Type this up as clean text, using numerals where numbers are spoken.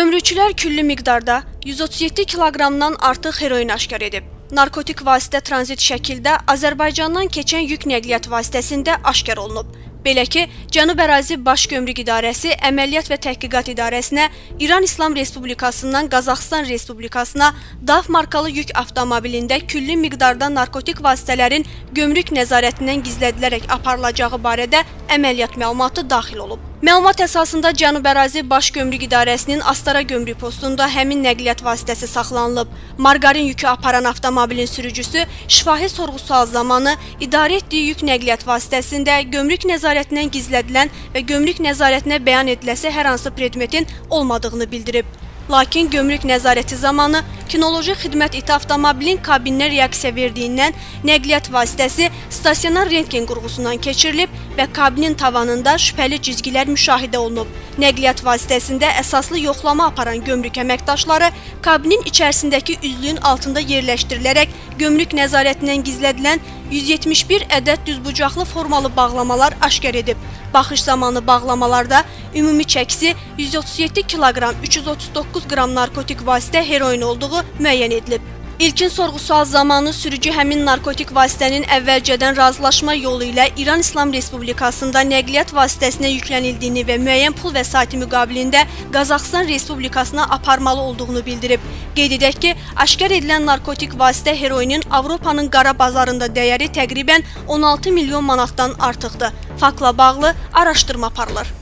Gömrükçülər küllü miqdarda 137 kiloqramdan artıq heroin aşkar edib. Narkotik vasitə tranzit şəkildə Azərbaycandan keçən yük nəqliyyat vasitəsində aşkar olunub. Belə ki, Cənub Ərazi Baş Gömrük İdarəsi Əməliyyat və Təhqiqat İdarəsinə İran İslam Respublikasından Qazaxıstan Respublikasına DAF markalı yük avtomobilində küllü miqdarda narkotik vasitələrin gömrük nəzarətindən gizlədilərək aparılacağı barədə əməliyyat məlumatı daxil olub. Məlumat əsasında Cənub Ərazi Baş Gömrük İdarəsinin Astara gömrük postunda həmin nəqliyyat vasitəsi saxlanılıb. Margarin yükü aparan avtomobilin sürücüsü şifahi sorğu-sual zamanı idarə etdiyi yük nəqliyyat vasitəsində gömrük nəzarətindən gizlədilən və gömrük nəzarətinə bəyan ediləsi hər hansı predmetin olmadığını bildirib. Lakin gömrük nəzarəti zamanı kinoloji xidmət iti avtomobilin kabininə reaksiya verdiyindən nəqliyyat vasitəsi stasionar rentgen qurğusundan keçirilib və kabinin tavanında şübhəli cizgilər müşahidə olunub. Nəqliyyat vasitəsində əsaslı yoxlama aparan gömrük əməkdaşları kabinin içərisindəki üzlüyün altında yerləşdirilərək gömrük nəzarətindən gizlədilən 171 ədəd düzbucaqlı formalı bağlamalar aşkar edib. Baxış zamanı bağlamalarda ümumi çəkisi 137 kiloqram 339 qram narkotik vasitə heroin olduğu müəyyən edilib. İlkin sorğu-sual zamanı sürücü həmin narkotik vasitənin əvvəlcədən razılaşma yolu ilə İran İslam Respublikasında nəqliyyat vasitəsinə yüklənildiyini və müəyyən pul vəsaiti müqabilində Qazaxıstan Respublikasına aparmalı olduğunu bildirib. Qeyd edək ki, aşkar edilən narkotik vasitə heroinin Avropanın qara bazarında dəyəri təqribən 16 milyon manatdan artıqdır. Faktla bağlı araşdırma aparılır.